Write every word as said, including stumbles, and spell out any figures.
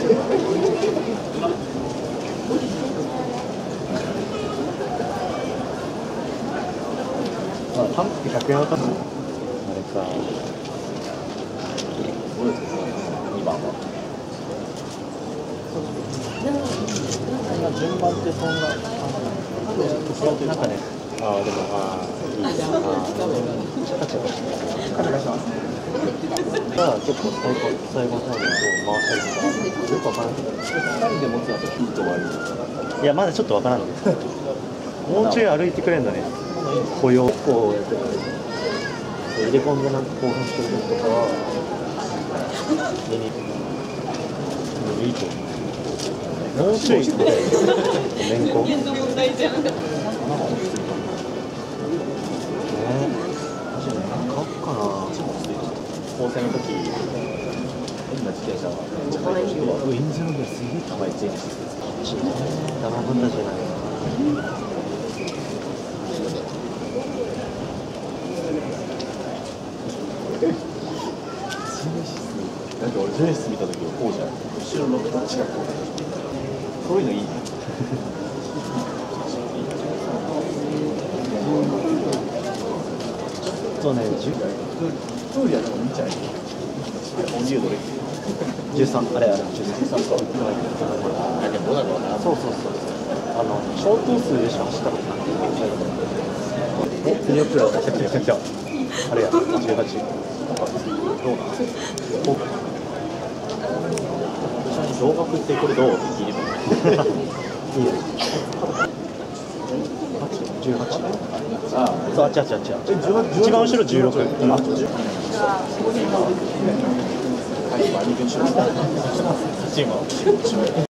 あ、単価ひゃくえんはかな。あれか。にばんは。順番ってそんな。なんかね。ああ、でも、ああ、いいです。ああ、チャカチャカして。じゃあ、結構最後、最後の方に回したりとか。よくわからんけど。ふたりで持つのとヒート割り。いや、まだちょっとわからんのです。もうちょい歩いてくれんだね。雇用こうやってる。入れ込んでなんか興奮してる時とかは。見に行く。いいと思う。もうちょい。年功。ね。買おっかな。高専の時。変な自転車は。ウィンズのぐらいすげえ高い自転車。生分だじゃない。なんか俺ゼネシス見た時はこうじゃん。後ろの近くそういうのいいね。ちょっとね、じゅうプールやってもいいんじゃない？オンリュードレじゅうさん、あれあれ、じゅうさんか。そうそうそう。あの、小頭数でしか走ったことない。え、スニープラス来た来た来た来た。あれや、じゅうはち。どうなの？動画送ってこれどうって聞いてみる。いいよ。じゅうはち。ああ、そう、あっちあっちあっち。一番後ろじゅうろく。あ、はい、チーム。